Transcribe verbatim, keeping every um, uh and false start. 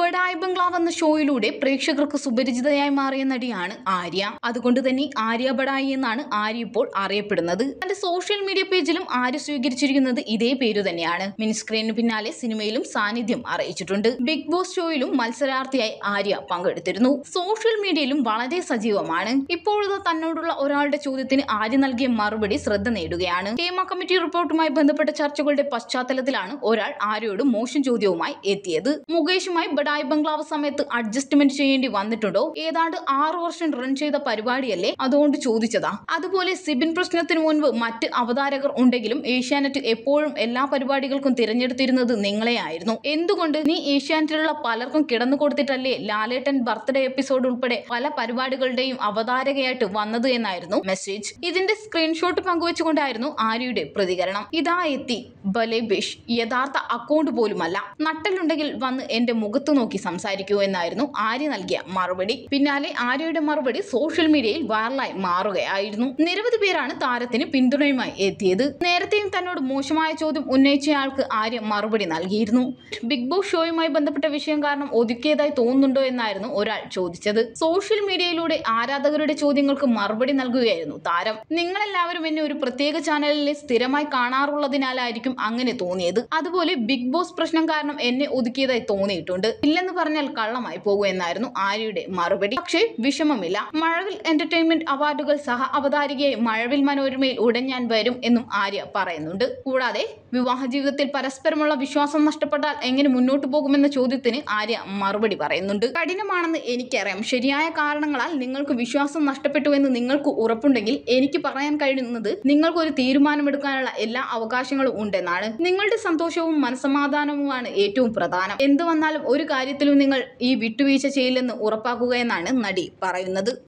ബഡായി ബംഗ്ലാവ് എന്ന ഷോയിലൂടെ പ്രേക്ഷകർക്ക് സുപരിചിതയായി മാറിയ നടിയാണ് ആര്യ. അതുകൊണ്ട് തന്നെ ആര്യ ബഡായി എന്നാണ് ആര്യ ഇപ്പോൾ അറിയപ്പെടുന്നത്. തന്റെ സോഷ്യൽ മീഡിയ പേജിലും ആര്യ സ്വീകരിച്ചിരിക്കുന്നത് ഇതേ പേരു തന്നെയാണ്. മിനി സ്ക്രീനിന് പിന്നാലെ സിനിമയിലും സാന്നിധ്യം അറിയിച്ചിട്ടുണ്ട്. ബിഗ് ബോസ് ഷോയിലും മത്സരാർത്ഥിയായി ആര്യ പങ്കെടുത്തിരുന്നു. സോഷ്യൽ മീഡിയയിലും വളരെ സജീവമാണ്. ഇപ്പോഴത്തെ തന്നോടുള്ള ഒരാളുടെ ചോദ്യത്തിന് ആര്യ നൽകിയ മറുപടി ശ്രദ്ധ നേടുകയാണ്. ഹേമ കമ്മിറ്റി റിപ്പോർട്ടുമായി ബന്ധപ്പെട്ട ചർച്ചകളുടെ പശ്ചാത്തലത്തിലാണ് ഒരാൾ ആര്യയോട് മോശം ചോദ്യവുമായി എത്തിയത്. മുകേഷുമായി ബഡായി ബംഗ്ലാവ് സമയത്ത് അഡ്ജസ്റ്റ്മെന്റ് ചെയ്യേണ്ടി വന്നിട്ടുണ്ടോ? ഏതാണ്ട് ആറു വർഷം റൺ ചെയ്ത പരിപാടിയല്ലേ, അതുകൊണ്ട് ചോദിച്ചതാ. അതുപോലെ സിബിൻ പ്രശ്നത്തിന് മുൻപ് മറ്റ് അവതാരകർ ഉണ്ടെങ്കിലും ഏഷ്യാനെറ്റ് എപ്പോഴും എല്ലാ പരിപാടികൾക്കും തിരഞ്ഞെടുത്തിരുന്നത് നിങ്ങളെയായിരുന്നു. എന്തുകൊണ്ട് നീ ഏഷ്യാനെറ്റിലുള്ള പലർക്കും കിടന്നു കൊടുത്തിട്ടല്ലേ ലാലേട്ടൻ ബർത്ത്ഡേ എപ്പിസോഡ് ഉൾപ്പെടെ പല പരിപാടികളുടെയും അവതാരകയായിട്ട് വന്നത് എന്നായിരുന്നു മെസ്സേജ്. ഇതിന്റെ സ്ക്രീൻഷോട്ട് പങ്കുവെച്ചുകൊണ്ടായിരുന്നു ആര്യയുടെ പ്രതികരണം. ഇതാ എത്തി ബലേബേഷ്, യഥാർത്ഥ അക്കൗണ്ട് പോലുമല്ല. നട്ടലുണ്ടെങ്കിൽ വന്ന് എന്റെ മുഖത്ത് നോക്കി സംസാരിക്കൂ എന്നായിരുന്നു ആര്യ നൽകിയ മറുപടി. പിന്നാലെ ആര്യയുടെ മറുപടി സോഷ്യൽ മീഡിയയിൽ വൈറലായി മാറുകയായിരുന്നു. നിരവധി പേരാണ് താരത്തിന് പിന്തുണയുമായി എത്തിയത്. നേരത്തെയും തന്നോട് മോശമായ ചോദ്യം ഉന്നയിച്ചയാൾക്ക് ആര്യ മറുപടി നൽകിയിരുന്നു. ബിഗ് ബോസ് ഷോയുമായി ബന്ധപ്പെട്ട വിഷയം കാരണം ഒതുക്കിയതായി തോന്നുന്നുണ്ടോ എന്നായിരുന്നു ഒരാൾ ചോദിച്ചത്. സോഷ്യൽ മീഡിയയിലൂടെ ആരാധകരുടെ ചോദ്യങ്ങൾക്ക് മറുപടി നൽകുകയായിരുന്നു താരം. നിങ്ങളെല്ലാവരും എന്നെ ഒരു പ്രത്യേക ചാനലിൽ സ്ഥിരമായി കാണാറുള്ളതിനാലായിരിക്കും അങ്ങനെ തോന്നിയത്. അതുപോലെ ബിഗ് ബോസ് പ്രശ്നം കാരണം എന്നെ ഒതുക്കിയതായി തോന്നിയിട്ടുണ്ട്. ഇല്ലെന്ന് പറഞ്ഞാൽ കള്ളമായി പോകും എന്നായിരുന്നു ആര്യയുടെ മറുപടി. പക്ഷേ വിഷമമില്ല. മഴവിൽ എന്റർടൈൻമെന്റ് അവാർഡുകൾ സഹ അവതാരികയായി മഴവിൽ മനോരമയിൽ ഉടൻ ഞാൻ വരും എന്നും ആര്യ പറയുന്നുണ്ട്. കൂടാതെ വിവാഹ ജീവിതത്തിൽ പരസ്പരമുള്ള വിശ്വാസം നഷ്ടപ്പെട്ടാൽ എങ്ങനെ മുന്നോട്ട് പോകുമെന്ന ചോദ്യത്തിന് ആര്യ മറുപടി പറയുന്നുണ്ട്. കഠിനമാണെന്ന് എനിക്കറിയാം. ശരിയായ കാരണങ്ങളാൽ നിങ്ങൾക്ക് വിശ്വാസം നഷ്ടപ്പെട്ടുവെന്ന് നിങ്ങൾക്ക് ഉറപ്പുണ്ടെങ്കിൽ എനിക്ക് പറയാൻ കഴിയുന്നത് നിങ്ങൾക്കൊരു തീരുമാനമെടുക്കാനുള്ള എല്ലാ അവകാശങ്ങളും ഉണ്ടെന്നാണ്. നിങ്ങളുടെ സന്തോഷവും മനസമാധാനവുമാണ് ഏറ്റവും പ്രധാനം. എന്ത് വന്നാലും ഒരു കാര്യത്തിലും നിങ്ങൾ ഈ വിട്ടുവീഴ്ച ചെയ്യില്ലെന്ന് ഉറപ്പാക്കുക എന്നാണ് നടി പറയുന്നത്.